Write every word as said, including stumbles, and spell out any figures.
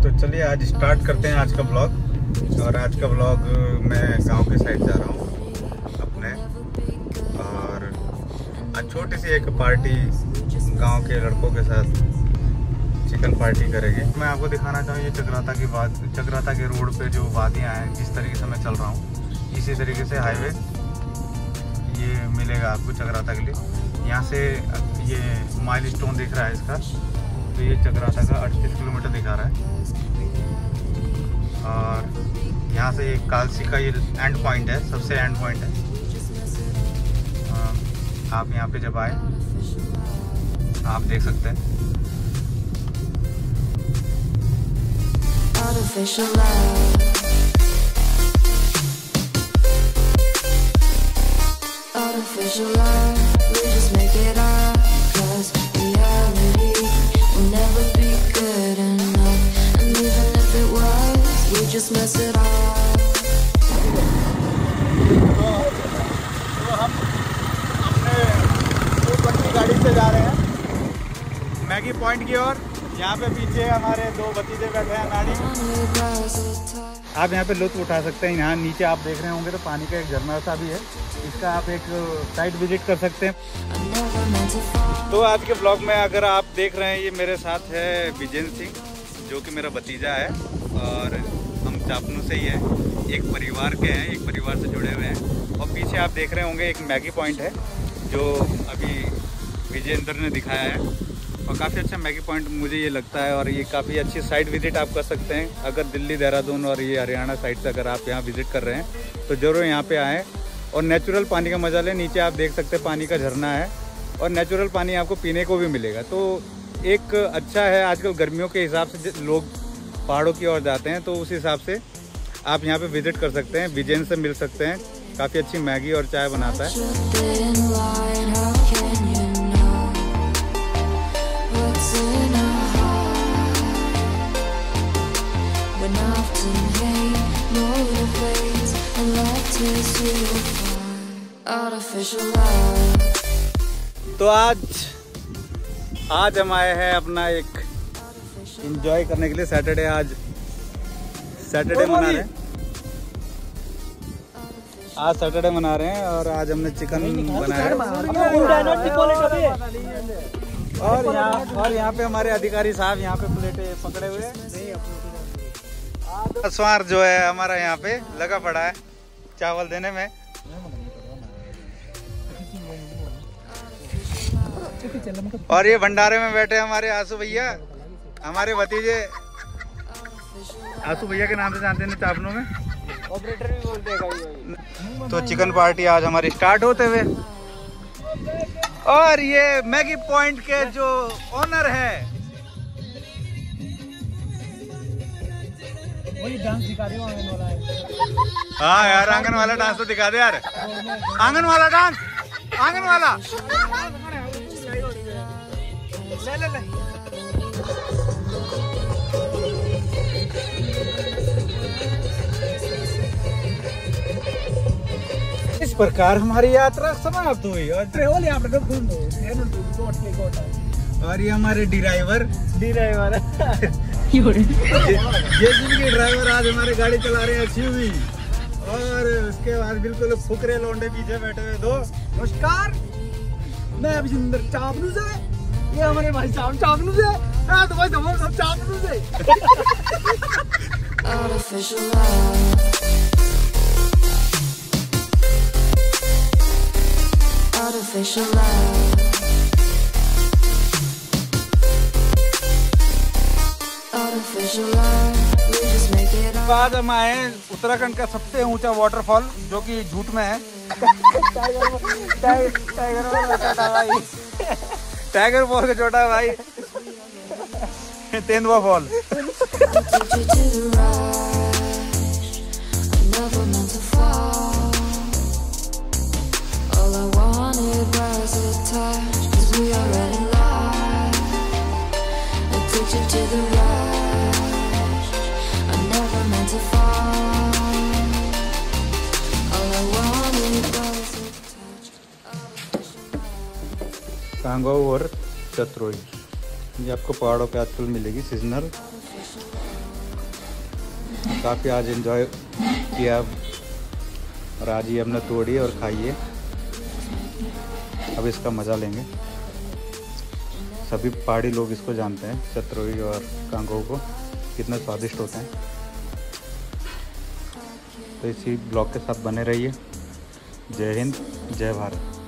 तो चलिए आज स्टार्ट करते हैं आज का ब्लॉग। और आज का ब्लॉग मैं गांव के साइड जा रहा हूँ अपने, और आज छोटी सी एक पार्टी गांव के लड़कों के साथ चिकन पार्टी करेंगे। मैं आपको दिखाना चाहूँ ये चक्राता की बात, चक्राता के रोड पे जो वादियाँ हैं, जिस तरीके से मैं चल रहा हूँ इसी तरीके से हाईवे ये मिलेगा आपको चक्राता के लिए। यहाँ से ये माइल स्टोन दिख रहा है इसका, तो ये चक्राता का अड़तीस किलोमीटर दिखा रहा है। और यहाँ से एक कालसी का ये एंड पॉइंट है, सबसे एंड पॉइंट है। आप यहाँ पे जब आए आप देख सकते हैं। Artificial love, artificial love, we just make it up, 'cause reality will never be good enough, and even if it was, we just mess it up. तो हम अपने टू ट्वेंटी गाड़ी से जा रहे हैं मैगी पॉइंट की ओर। यहाँ पे पीछे हमारे दो भतीजे बैठे हैं नानी। आप यहाँ पे लुत्फ उठा सकते हैं। यहाँ नीचे आप देख रहे होंगे तो पानी का एक झरना सा भी है, इसका आप एक साइट विजिट कर सकते हैं। तो आज के ब्लॉग में अगर आप देख रहे हैं, ये मेरे साथ है विजेंद्र सिंह जो कि मेरा भतीजा है, और हम चापनू से ही है, एक परिवार के हैं, एक परिवार से जुड़े हुए हैं। और पीछे आप देख रहे होंगे एक मैगी पॉइंट है जो अभी विजेंद्र ने दिखाया है, और काफ़ी अच्छा मैगी पॉइंट मुझे ये लगता है। और ये काफ़ी अच्छी साइट विजिट आप कर सकते हैं। अगर दिल्ली, देहरादून और ये हरियाणा साइड से अगर आप यहाँ विजिट कर रहे हैं तो ज़रूर यहाँ पे आएँ और नेचुरल पानी का मजा लें। नीचे आप देख सकते हैं पानी का झरना है, और नेचुरल पानी आपको पीने को भी मिलेगा। तो एक अच्छा है, आजकल गर्मियों के हिसाब से लोग पहाड़ों की ओर जाते हैं, तो उस हिसाब से आप यहाँ पर विज़िट कर सकते हैं। विजेंद्र से मिल सकते हैं, काफ़ी अच्छी मैगी और चाय बनाता है। तो आज आज हम आए हैं अपना एक एंजॉय करने के लिए। सैटरडे, आज सैटरडे मना रहे हैं, आज सैटरडे मना रहे हैं और आज हमने चिकन बनाया है। और यहाँ और यहाँ पे हमारे अधिकारी साहब यहाँ पे प्लेटें पकड़े हुए हैं। स्वार जो है हमारा यहाँ पे लगा पड़ा है चावल देने में। और ये भंडारे में बैठे हमारे आंसू भैया, हमारे भतीजे। आंसू भैया के नाम से जानते हैं चापनू में, ऑपरेटर भी बोलते हैं। तो चिकन पार्टी आज हमारी स्टार्ट होते हुए, और ये मैगी पॉइंट के जो ओनर है वही डांस दिखा रहे हो, आंगन वाला है। हाँ यार, आंगन वाला डांस तो दिखा दे यार, आंगन वाला डांस, आंगन वाला। ले ले ले। इस प्रकार हमारी यात्रा समाप्त हुई और ट्रेवल यहाँ पे घूम दो। और ये हमारे ड्राइवर ड्राइवर ये जिनके ड्राइवर आज हमारे गाड़ी चला रहे हैं एक्सयूवी। और उसके बाद बिल्कुल फुकरे लौंडे पीछे बैठे हुए दो। नमस्कार, मैं अभिजिंदर चापनू से, ये हमारे भाई साहब चापनू से, हाँ तो भाई हम सब चापनू से। Artificial love, artificial love, artificial love, we just make it up. आज हम आए उत्तराखंड का सबसे ऊंचा वाटरफॉल जो कि झूठ में है। टाइगर फॉल का छोटा भाई तेंदुआ फॉल। कांगो और चतरोई, ये आपको पहाड़ों पे आजकल मिलेगी सीजनल। काफ़ी आज एंजॉय किया और आज ही हमने तोड़ी और खाई है। अब इसका मज़ा लेंगे। सभी पहाड़ी लोग इसको जानते हैं, चतरोई और कांगो को, कितने स्वादिष्ट होते हैं। तो इसी ब्लॉग के साथ बने रहिए। जय हिंद, जय भारत।